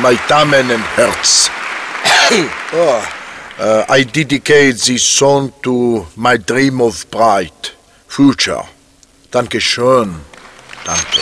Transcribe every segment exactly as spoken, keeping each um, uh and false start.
my Damenherz. Oh, uh, I dedicate this song to my dream of bright future. Danke schön. Danke.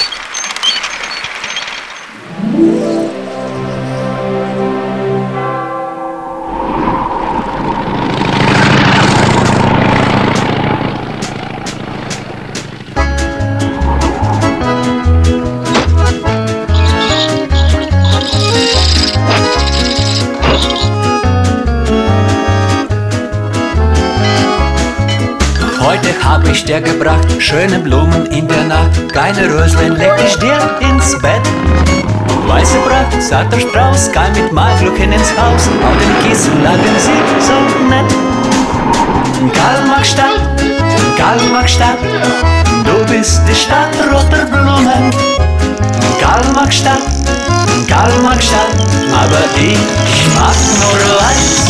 Heute hab ich dir gebracht schöne Blumen in der Nacht. Kleine Röschen leg ich dir ins Bett. Weiße Braut, satter Strauß, kam mit Maiglucken ins Haus. Auf den Kissen lagen sie so nett. Karl-Marx-Stadt, Karl-Marx-Stadt, du bist die Stadt roter Blumen. Karl-Marx-Stadt, Karl-Marx-Stadt, aber ich mag nur weiß.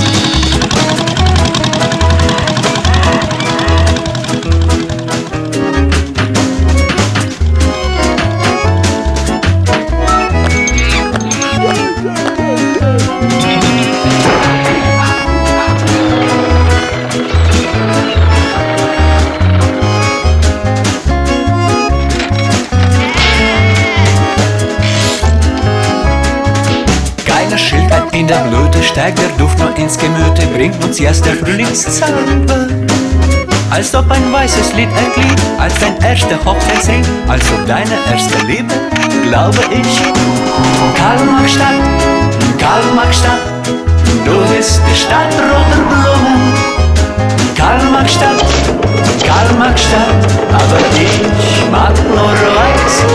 In der Blüte steigt der Duft nur ins Gemüte, bringt uns erst der Frühlingszauber. Als ob ein weißes Lied erklingt, als dein erster Hochzeitsring, als ob deine erste Liebe, glaube ich. Karl-Marx-Stadt, Karl-Marx-Stadt, du bist die Stadt roter Blumen. Karl-Marx-Stadt, Karl-Marx-Stadt, aber ich mag nur weiß.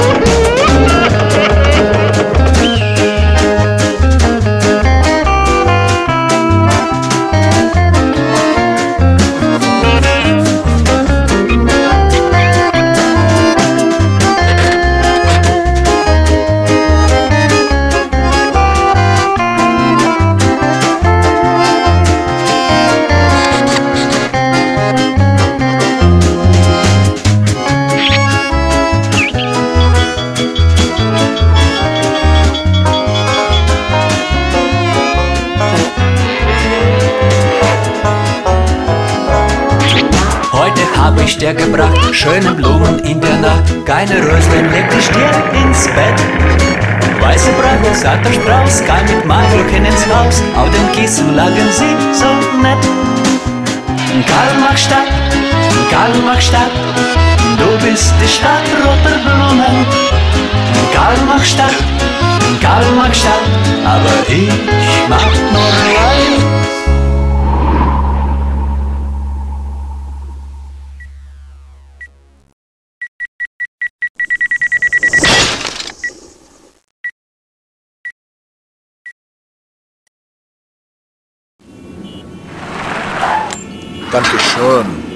Hab ich dir gebracht schöne Blumen in der Nacht. Keine Röschen leg ich dir ins Bett. Weiße Braut, satter Strauß, kam mit Maiglucken ins Haus. Auf den Kissen lagen sie so nett. Karl-Marx-Stadt, Karl-Marx-Stadt, du bist die Stadt roter Blumen. Karl-Marx-Stadt, Karl-Marx-Stadt, aber ich mag nur weiß. Danke schön.